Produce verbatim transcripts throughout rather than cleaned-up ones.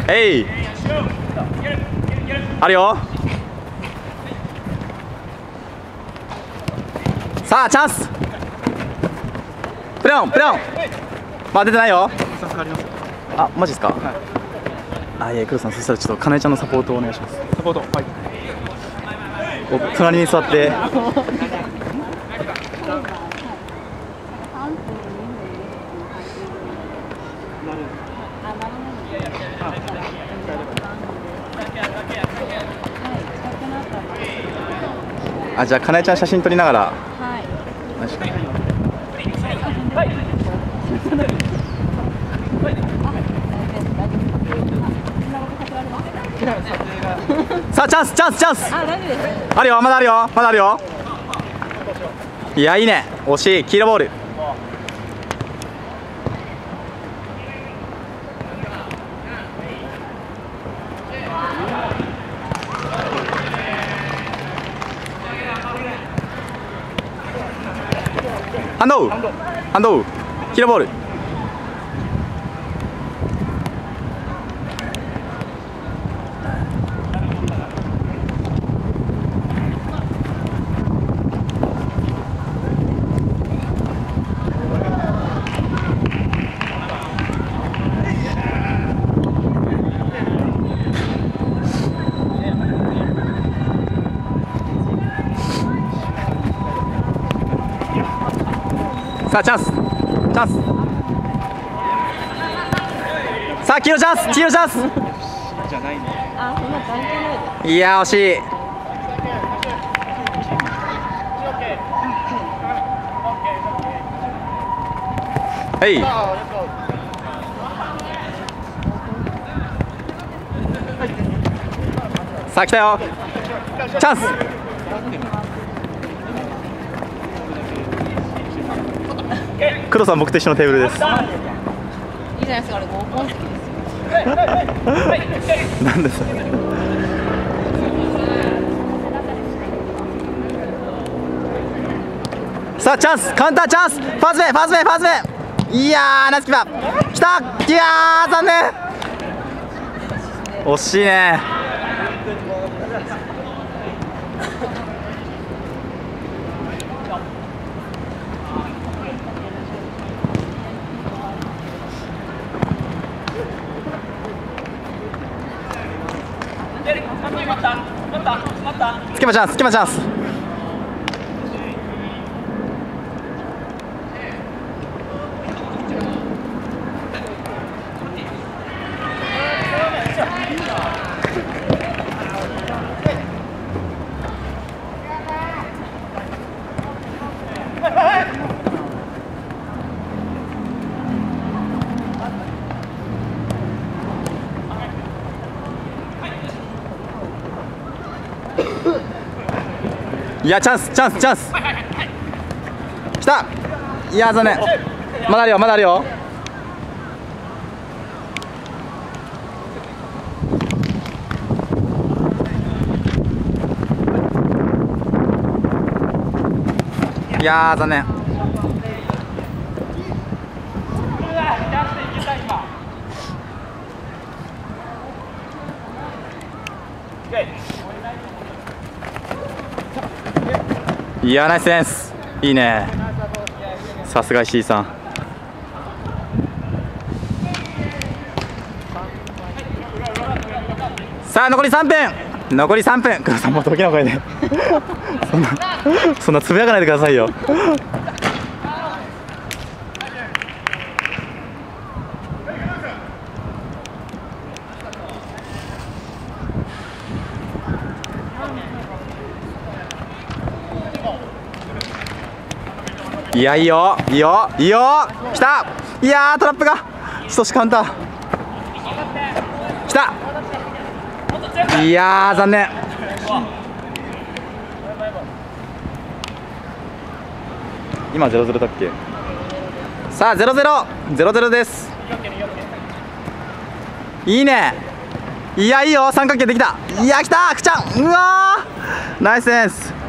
えい、あるよ。さあチャンス、プレオンプレオン、まあ出てないよ。あ、マジですか。はい、あ、いや、黒さん、そしたらちょっとかなえちゃんのサポートをお願いします。 サポート、はい、 お隣に座ってあ、じゃあかなえちゃん写真撮りながら。はい。確かに。さあチャンスチャンスチャンス。あるよ、まだあるよ、まだあるよ。いや、いいね、惜しい。黄色ボール。ハンドウハンドウ、黄色ボール。さあチャンスチャンス、さあ黄色チャンス、黄色チャンス。いや、惜しい。はい、さあ来たよ、チャンス。黒さん、僕と一緒のテーブルです。いいじゃないですか、あれ合コン席ですよ。なんでそれ。さあチャンス、カウンターチャンス、ファースト目ファースト目ファースト目。いやー、ナイスキーパー、きた。いやー、残念、惜しいね。スキマチャンス、スキマチャンス。いや、チャンスチャンスチャンス、きた。いや、残念、まだあるよ、まだあるよ。いやー、残念。いや、ナイスセンス、いいね、さすが石井さん。さあ残りさんぷん、残りさんぷん。黒さん、もっと大きな声でそんなそんなつぶやかないでくださいよ。いや、いいよいいよいいよ、きた。いやー、トラップが少しカウンターきた。いやー、残念。今ゼロゼロだっけ。さあゼロゼロゼロゼロです。いいね、いや、いいよ、三角形できた。いや、きた、くちゃん、うわー、ナイスセンス。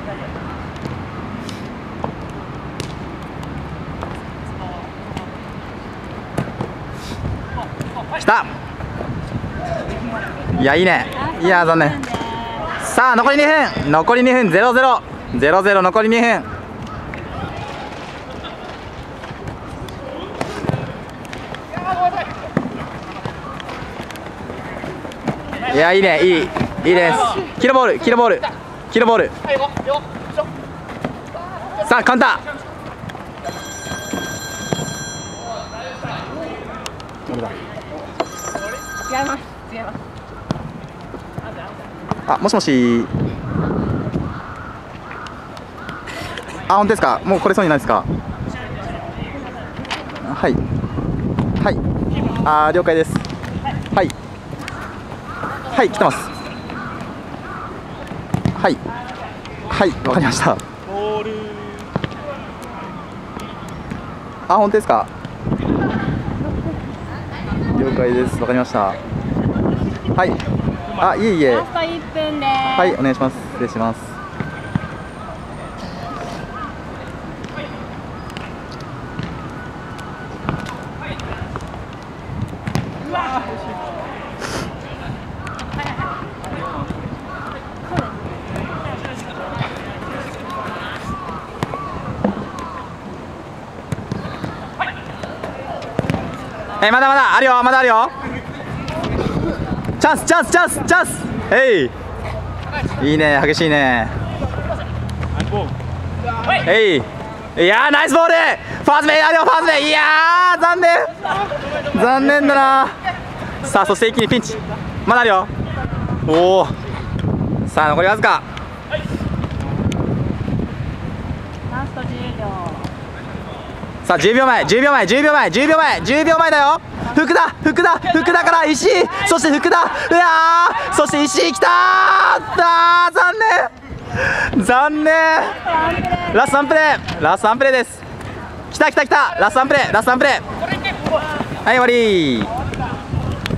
きた。 いやいいね。いや残念。さあ残りにふん、残りにふん、ゼロゼロゼロゼロ、残りにふん。いやいいね、いいいいです。キロボール、キロボール、キロボール。さあカウンター。 違います違います。 あ、もしもし。あ、本当ですか。もう来れそうにないですか。はいはい。あー、了解です。はいはい、来てます。はいはい、わかりました。あ、本当ですか。了解です。わかりました。はい。あ、いえいえ。 ラストいっぷんです。 はい、お願いします。失礼します。えー、まだまだあるよ、まだあるよ。チャンスチャンスチャンスチャンス。えいいいね、激しいね。えい、いやーナイスボール。ファーストメイあるよ、ファーストメイ。いやー残念残念だな。さあそして一気にピンチ、まだあるよ。おお、さあ残りわずか。 ラストじゅうびょう。 さあじゅうびょうまえ、じゅうびょうまえ、じゅうびょうまえ、じゅうびょうまえ、じゅうびょうまえだよ。福田、福田、福田から石井、そして福田、うわー、そして石井きたー。あー残念残念。ラストワンプレー、ラストワンプレーです。きたきたきた、ラストワンプレー、ラストワンプレー。はい終わりー。